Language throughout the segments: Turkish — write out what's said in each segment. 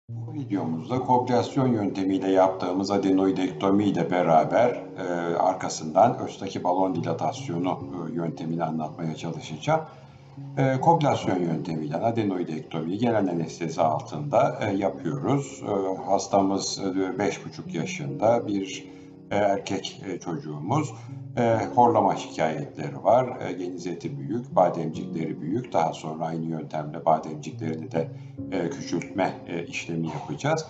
Bu videomuzda koagülasyon yöntemiyle yaptığımız adenoidektomi ile beraber arkasından östaki balon dilatasyonu yöntemini anlatmaya çalışacağım. Koagülasyon yöntemiyle adenoidektomiyi genel anestezi altında yapıyoruz. Hastamız 5,5 yaşında bir erkek çocuğumuz. Horlama şikayetleri var. Geniz eti büyük, bademcikleri büyük. Daha sonra aynı yöntemle bademciklerini de küçültme işlemi yapacağız.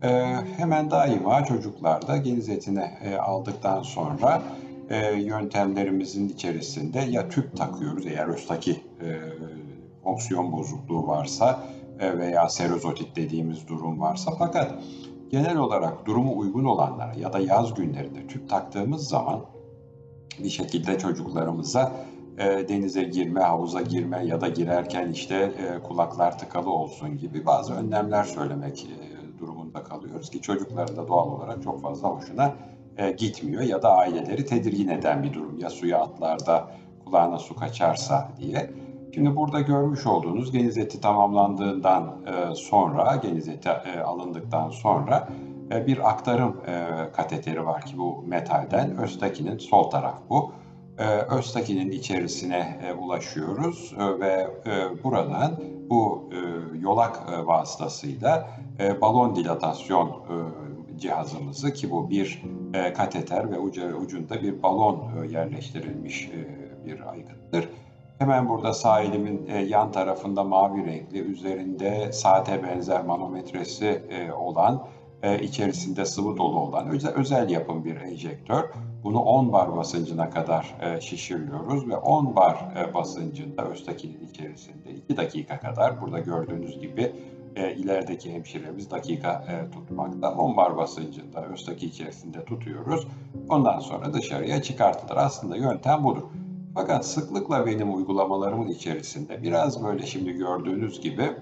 Hemen daima çocuklarda geniz etini aldıktan sonra yöntemlerimizin içerisinde ya tüp takıyoruz eğer östaki fonksiyon bozukluğu varsa veya serozotit dediğimiz durum varsa, fakat genel olarak durumu uygun olanlara ya da yaz günlerinde tüp taktığımız zaman bir şekilde çocuklarımıza denize girme, havuza girme ya da girerken işte kulaklar tıkalı olsun gibi bazı önlemler söylemek durumunda kalıyoruz ki çocukların da doğal olarak çok fazla hoşuna gitmiyor ya da aileleri tedirgin eden bir durum. Ya suya atlar da kulağına su kaçarsa diye. Şimdi burada görmüş olduğunuz geniz eti tamamlandığından sonra, geniz eti alındıktan sonra bir aktarım kateteri var ki bu metalden. Östakinin sol taraf bu. Östakinin içerisine ulaşıyoruz ve buradan bu yolak vasıtasıyla balon dilatasyon cihazımızı, ki bu bir kateter ve ucunda bir balon yerleştirilmiş bir aygıttır. Hemen burada sağ elimin yan tarafında mavi renkli, üzerinde saate benzer manometresi olan, içerisinde sıvı dolu olan özel yapım bir enjektör. Bunu 10 bar basıncına kadar şişiriyoruz ve 10 bar basıncında östakinin içerisinde 2 dakika kadar, burada gördüğünüz gibi ilerideki hemşiremiz dakika tutmakta. 10 bar basıncında östaki içerisinde tutuyoruz. Ondan sonra dışarıya çıkartılır. Aslında yöntem budur. Fakat sıklıkla benim uygulamalarımın içerisinde biraz böyle şimdi gördüğünüz gibi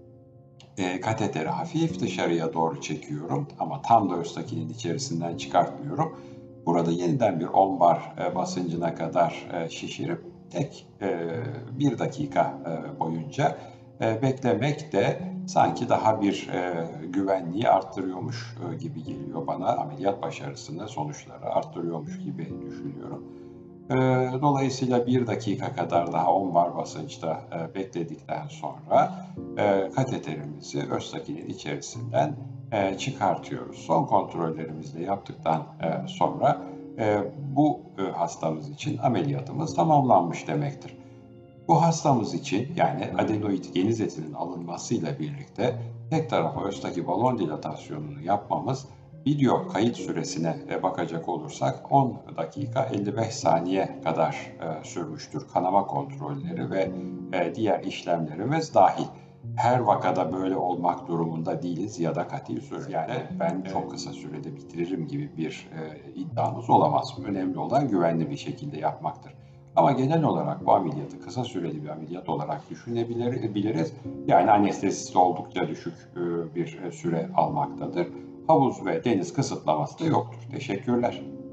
kateteri hafif dışarıya doğru çekiyorum ama tam da östakinin içerisinden çıkartmıyorum. Burada yeniden bir 10 bar basıncına kadar şişirip tek 1 dakika boyunca beklemek de sanki daha bir güvenliği arttırıyormuş gibi geliyor bana. Ameliyat başarısını, sonuçları arttırıyormuş gibi düşünüyorum. Dolayısıyla 1 dakika kadar daha 10 bar basınçta bekledikten sonra kateterimizi östakinin içerisinden çıkartıyoruz. Son kontrollerimizi de yaptıktan sonra bu hastamız için ameliyatımız tamamlanmış demektir. Bu hastamız için, yani adenoid geniz etinin alınmasıyla birlikte tek tarafı östaki balon dilatasyonunu yapmamız, video kayıt süresine bakacak olursak 10 dakika 55 saniye kadar sürmüştür. Kanama kontrolleri ve diğer işlemlerimiz dahil. Her vakada böyle olmak durumunda değiliz ya da kati sür. Yani ben çok kısa sürede bitiririm gibi bir iddiamız olamaz. Önemli olan güvenli bir şekilde yapmaktır. Ama genel olarak bu ameliyatı kısa süreli bir ameliyat olarak düşünebiliriz. Yani anestezisi oldukça düşük bir süre almaktadır. Havuz ve deniz kısıtlaması da yoktur. Teşekkürler.